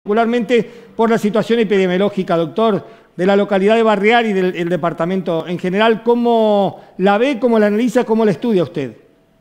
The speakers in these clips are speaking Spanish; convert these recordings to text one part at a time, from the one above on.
particularmente por la situación epidemiológica, doctor, de la localidad de Barrial y del departamento en general. ¿Cómo la ve, cómo la analiza, cómo la estudia usted?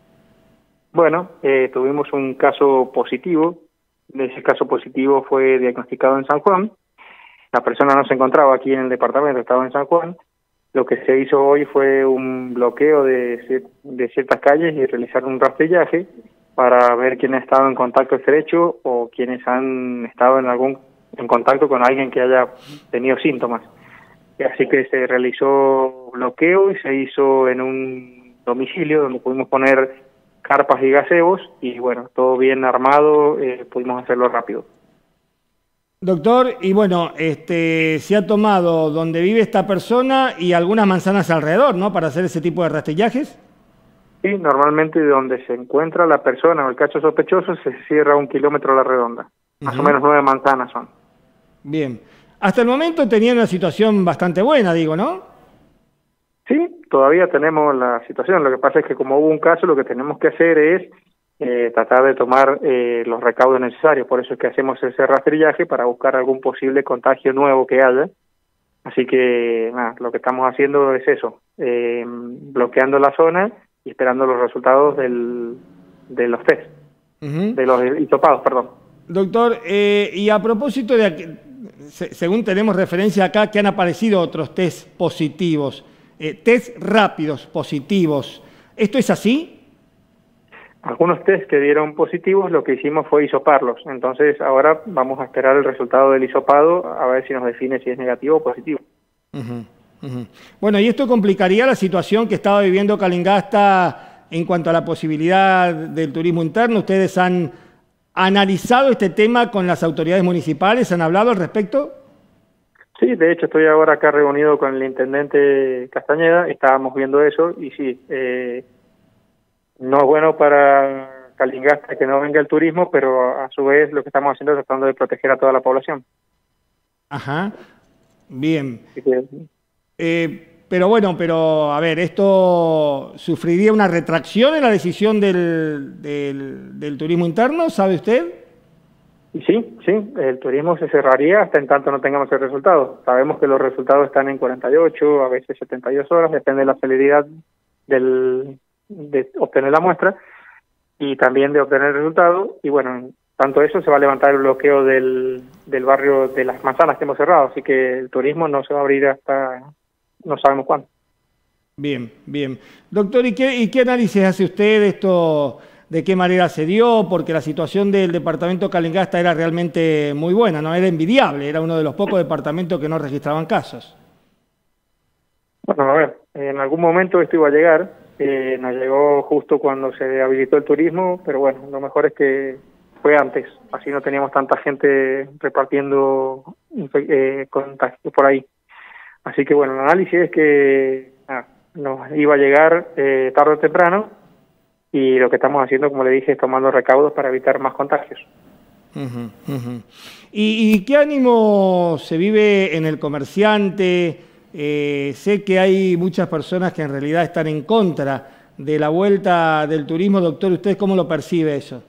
Bueno, tuvimos un caso positivo. Ese caso positivo fue diagnosticado en San Juan. La persona no se encontraba aquí en el departamento, estaba en San Juan. Lo que se hizo hoy fue un bloqueo de ciertas calles y realizar un rastrillaje para ver quién ha estado en contacto estrecho o quienes han estado en contacto con alguien que haya tenido síntomas. Así que se realizó bloqueo y se hizo en un domicilio donde pudimos poner carpas y gazebos y bueno, todo bien armado, pudimos hacerlo rápido. Doctor, y bueno, se ha tomado donde vive esta persona y algunas manzanas alrededor, ¿no? Para hacer ese tipo de rastrillajes. Sí, normalmente donde se encuentra la persona o el caso sospechoso se cierra 1 kilómetro a la redonda. Más o menos 9 manzanas son. Bien. Hasta el momento tenía una situación bastante buena, digo, ¿no? Sí, todavía tenemos la situación. Lo que pasa es que como hubo un caso, lo que tenemos que hacer es tratar de tomar los recaudos necesarios. Por eso es que hacemos ese rastrillaje para buscar algún posible contagio nuevo que haya. Así que nada, lo que estamos haciendo es eso, bloqueando la zona y esperando los resultados de los test, de los hisopados, perdón. Doctor, y a propósito de, según tenemos referencia acá, que han aparecido otros test positivos, test rápidos positivos, ¿esto es así? Algunos test que dieron positivos, lo que hicimos fue hisoparlos. Entonces ahora vamos a esperar el resultado del hisopado a ver si nos define si es negativo o positivo. Bueno, y esto complicaría la situación que estaba viviendo Calingasta en cuanto a la posibilidad del turismo interno. ¿Ustedes han analizado este tema con las autoridades municipales? ¿Han hablado al respecto? Sí, de hecho estoy ahora acá reunido con el intendente Castañeda, estábamos viendo eso y sí, no es bueno para Calingasta que no venga el turismo, pero a su vez lo que estamos haciendo es tratando de proteger a toda la población. Ajá, bien. Pero bueno, a ver, ¿esto sufriría una retracción en la decisión del turismo interno, sabe usted? Sí, el turismo se cerraría hasta en tanto no tengamos el resultado. Sabemos que los resultados están en 48, a veces 72 horas, depende de la celeridad de obtener la muestra y también de obtener el resultado. Y bueno, tanto eso se va a levantar el bloqueo del barrio de las manzanas que hemos cerrado, así que el turismo no se va a abrir hasta no sabemos cuándo. Bien. Doctor, ¿y qué análisis hace usted de esto? ¿De qué manera se dio? Porque la situación del departamento Calingasta era realmente muy buena, ¿no? Era envidiable, era uno de los pocos departamentos que no registraban casos. Bueno, a ver, en algún momento esto iba a llegar, nos llegó justo cuando se habilitó el turismo, pero bueno, lo mejor es que fue antes, así no teníamos tanta gente repartiendo contagios por ahí. Así que bueno, el análisis es que nos iba a llegar tarde o temprano y lo que estamos haciendo, como le dije, es tomando recaudos para evitar más contagios. ¿Y qué ánimo se vive en el comerciante? Sé que hay muchas personas que en realidad están en contra de la vuelta del turismo. Doctor, ¿usted cómo lo percibe eso?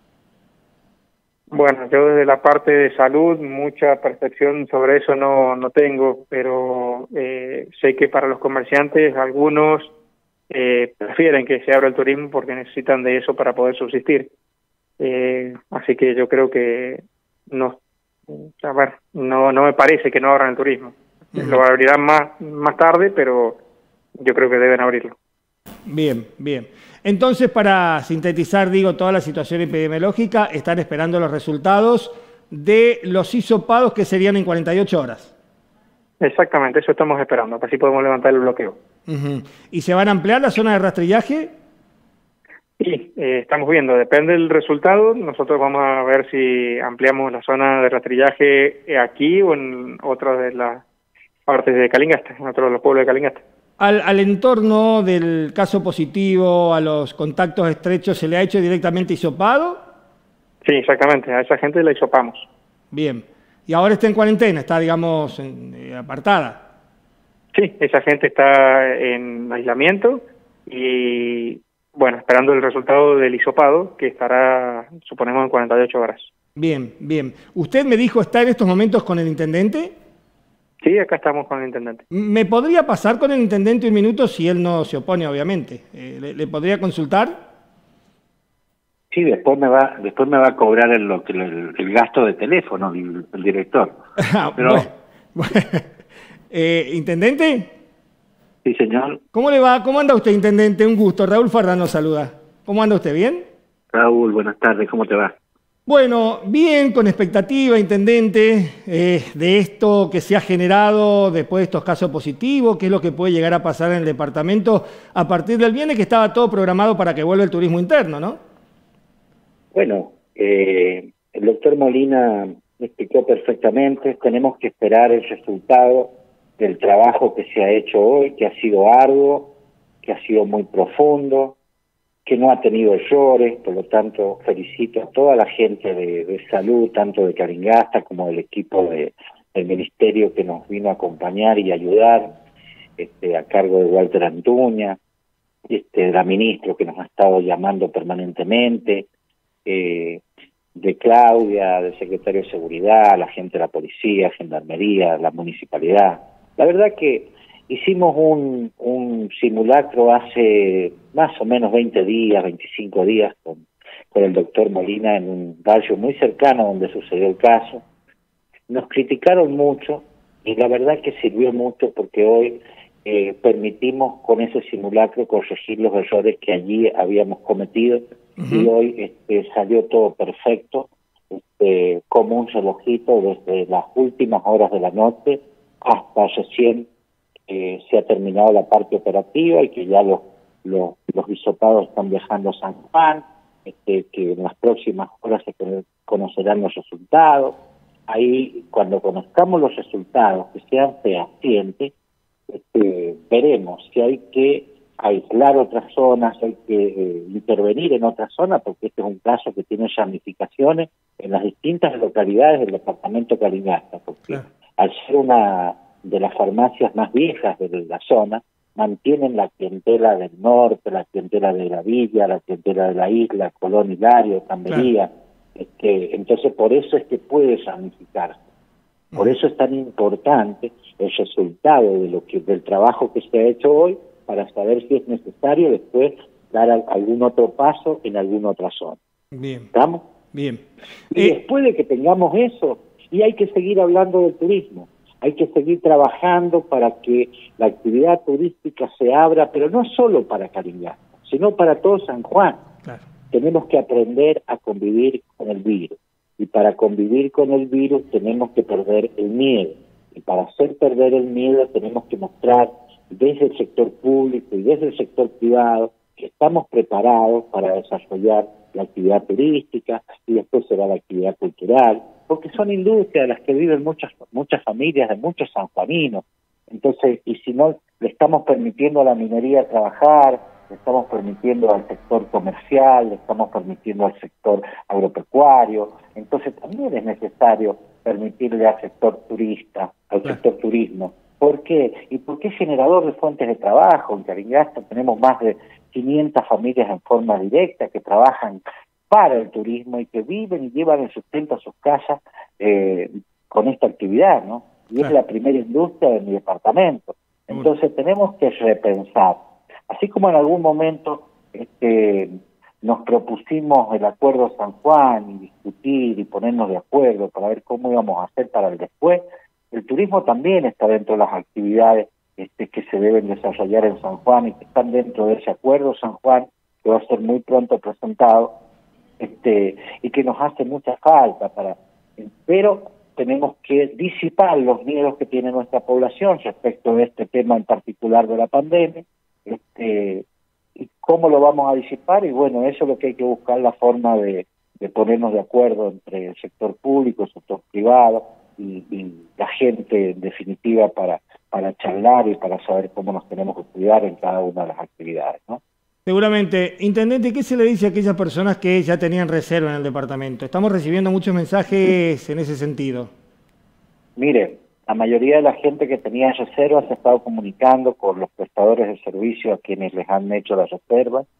Bueno, yo desde la parte de salud mucha percepción sobre eso no tengo, pero sé que para los comerciantes algunos prefieren que se abra el turismo porque necesitan de eso para poder subsistir. Así que yo creo que no me parece que no abran el turismo. Lo abrirán más tarde, pero yo creo que deben abrirlo. Bien. Entonces, para sintetizar, toda la situación epidemiológica, están esperando los resultados de los hisopados que serían en 48 horas. Exactamente, eso estamos esperando, así podemos levantar el bloqueo. ¿Y se van a ampliar la zona de rastrillaje? Sí, estamos viendo, depende del resultado, nosotros vamos a ver si ampliamos la zona de rastrillaje aquí o en otra de las partes de Calingasta, en otro de los pueblos de Calingasta. Al entorno del caso positivo, a los contactos estrechos, ¿se le ha hecho directamente hisopado? Sí, exactamente, a esa gente la hisopamos. Bien. ¿Y ahora está en cuarentena? ¿Está, digamos, apartada? Sí, esa gente está en aislamiento y, bueno, esperando el resultado del hisopado, que estará, suponemos, en 48 horas. Bien, bien. ¿Usted me dijo está en estos momentos con el intendente? Sí, acá estamos con el intendente. ¿Me podría pasar con el intendente un minuto si él no se opone, obviamente? ¿Le podría consultar? Sí, después me va a cobrar el gasto de teléfono el director. Pero, Bueno, bueno. ¿Intendente? sí, señor. ¿Cómo le va? ¿Cómo anda usted, intendente? Un gusto. Raúl Farrán nos saluda. ¿Cómo anda usted? ¿Bien? Raúl, buenas tardes, ¿cómo te va? Bueno, bien, con expectativa, intendente, de esto que se ha generado después de estos casos positivos, qué es lo que puede llegar a pasar en el departamento a partir del viernes, que estaba todo programado para que vuelva el turismo interno, ¿no? Bueno, el doctor Molina explicó perfectamente, tenemos que esperar el resultado del trabajo que se ha hecho hoy, que ha sido arduo, que ha sido muy profundo, que no ha tenido errores, por lo tanto felicito a toda la gente de salud, tanto de Calingasta como del equipo del ministerio que nos vino a acompañar y ayudar, a cargo de Walter Antuña, la ministra que nos ha estado llamando permanentemente, de Claudia, del secretario de Seguridad, la gente de la policía, gendarmería, la municipalidad. La verdad que hicimos un simulacro hace más o menos 20 días, 25 días con el doctor Molina en un barrio muy cercano a donde sucedió el caso. Nos criticaron mucho y la verdad que sirvió mucho porque hoy permitimos con ese simulacro corregir los errores que allí habíamos cometido y hoy salió todo perfecto, como un relojito desde las últimas horas de la noche hasta recién se ha terminado la parte operativa y que ya los hisopados están viajando a San Juan, que en las próximas horas se conocerán los resultados. Ahí, cuando conozcamos los resultados, que sean fehacientes, veremos si hay que aislar otras zonas, hay que intervenir en otras zonas, porque este es un caso que tiene ramificaciones en las distintas localidades del departamento Calingasta, porque al ser una de las farmacias más viejas de la zona, mantienen la clientela del norte, la clientela de la villa, la clientela de la isla, Colón, Hilario, Tambería. Entonces, por eso es que puede ramificarse. Por eso es tan importante el resultado del trabajo que se ha hecho hoy, para saber si es necesario después dar algún otro paso en alguna otra zona. Bien. ¿Estamos? Bien. Y después de que tengamos eso, y hay que seguir hablando del turismo, hay que seguir trabajando para que la actividad turística se abra, pero no solo para Calingasta, sino para todo San Juan. Claro. Tenemos que aprender a convivir con el virus. Y para convivir con el virus tenemos que perder el miedo. Y para hacer perder el miedo tenemos que mostrar desde el sector público y desde el sector privado que estamos preparados para desarrollar la actividad turística y después será la actividad cultural, porque son industrias de las que viven muchas familias de muchos sanjuaninos. Entonces, y si no le estamos permitiendo a la minería trabajar, le estamos permitiendo al sector comercial, le estamos permitiendo al sector agropecuario, entonces también es necesario permitirle al sector turista, al sector turismo. ¿Por qué? Y porque es generador de fuentes de trabajo. En Calingasta tenemos más de 500 familias en forma directa que trabajan para el turismo y que viven y llevan el sustento a sus casas con esta actividad, ¿no? Y es la primera industria de mi departamento. Entonces tenemos que repensar. Así como en algún momento nos propusimos el acuerdo San Juan y discutir y ponernos de acuerdo para ver cómo íbamos a hacer para el después, el turismo también está dentro de las actividades que se deben desarrollar en San Juan y que están dentro de ese acuerdo San Juan, que va a ser muy pronto presentado, y que nos hace mucha falta pero tenemos que disipar los miedos que tiene nuestra población respecto de este tema en particular de la pandemia, y cómo lo vamos a disipar, y bueno, eso es lo que hay que buscar, la forma de ponernos de acuerdo entre el sector público, el sector privado y la gente en definitiva para charlar y para saber cómo nos tenemos que cuidar en cada una de las actividades, ¿no? Seguramente. Intendente, ¿qué se le dice a aquellas personas que ya tenían reserva en el departamento? Estamos recibiendo muchos mensajes en ese sentido. Mire, la mayoría de la gente que tenía reservas se ha estado comunicando con los prestadores de servicio a quienes les han hecho las reservas.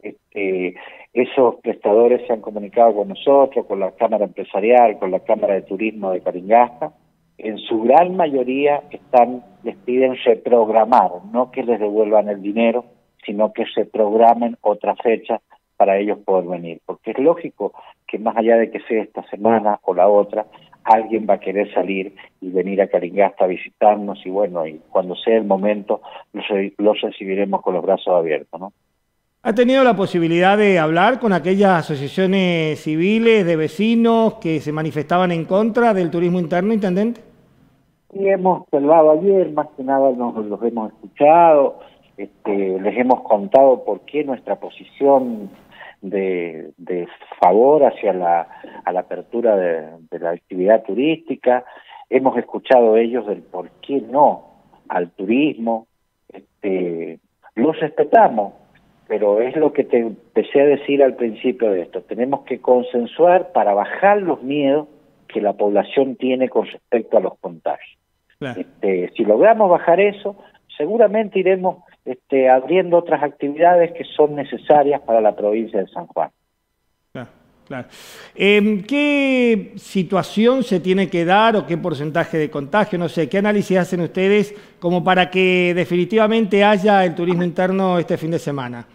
Esos prestadores se han comunicado con nosotros, con la Cámara Empresarial, con la Cámara de Turismo de Calingasta. En su gran mayoría les piden reprogramar, no que les devuelvan el dinero, sino que se programen otra fecha para ellos poder venir. Porque es lógico que más allá de que sea esta semana o la otra, alguien va a querer salir y venir a Calingasta a visitarnos y bueno, y cuando sea el momento los recibiremos con los brazos abiertos, ¿no? ¿Ha tenido la posibilidad de hablar con aquellas asociaciones civiles de vecinos que se manifestaban en contra del turismo interno, intendente? Y hemos hablado ayer, más que nada los hemos escuchado, les hemos contado por qué nuestra posición de favor hacia la apertura de la actividad turística. Hemos escuchado ellos del por qué no al turismo. Los respetamos, pero es lo que te empecé a decir al principio de esto. Tenemos que consensuar para bajar los miedos que la población tiene con respecto a los contagios. Claro. Si logramos bajar eso, seguramente iremos abriendo otras actividades que son necesarias para la provincia de San Juan. Claro, claro. ¿Qué situación se tiene que dar o qué porcentaje de contagio? No sé, ¿qué análisis hacen ustedes como para que definitivamente haya el turismo interno este fin de semana?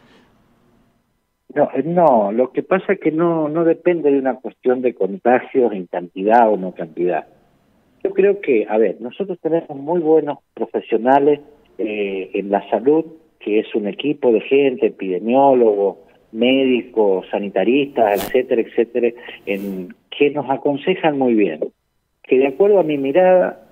No, lo que pasa es que no depende de una cuestión de contagios en cantidad o no cantidad. Yo creo que, nosotros tenemos muy buenos profesionales en la salud, que es un equipo de gente, epidemiólogos, médicos, sanitaristas, etcétera, etcétera, que nos aconsejan muy bien. Que de acuerdo a mi mirada,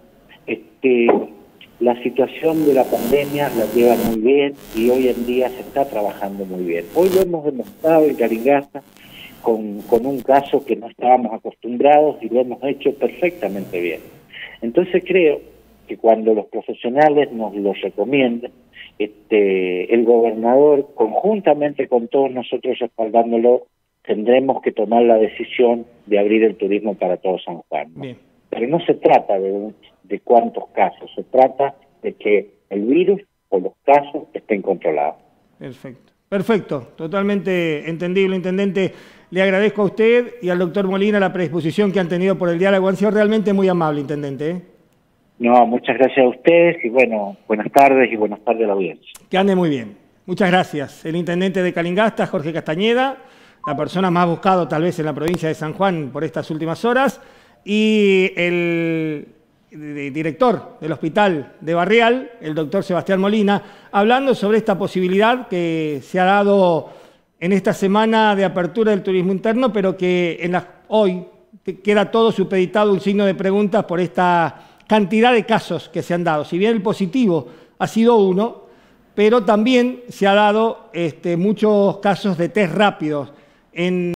la situación de la pandemia la llevan muy bien y hoy en día se está trabajando muy bien. Hoy lo hemos demostrado en Calingasta con un caso que no estábamos acostumbrados y lo hemos hecho perfectamente bien. Entonces creo que cuando los profesionales nos lo recomienden, el gobernador, conjuntamente con todos nosotros respaldándolo, tendremos que tomar la decisión de abrir el turismo para todo San Juan, ¿no? Pero no se trata de cuántos casos, se trata de que el virus o los casos estén controlados. Perfecto, perfecto, totalmente entendible, intendente. Le agradezco a usted y al doctor Molina la predisposición que han tenido por el diálogo. Han sido realmente muy amable, intendente, ¿eh? No, muchas gracias a ustedes y bueno, buenas tardes y buenas tardes a la audiencia. Que ande muy bien. Muchas gracias. El intendente de Calingasta, Jorge Castañeda, la persona más buscado tal vez en la provincia de San Juan por estas últimas horas, y el director del hospital de Barrial, el doctor Sebastián Molina, hablando sobre esta posibilidad que se ha dado en esta semana de apertura del turismo interno, pero que hoy queda todo supeditado, un signo de preguntas por esta cantidad de casos que se han dado. Si bien el positivo ha sido uno, pero también se ha dado muchos casos de test rápidos en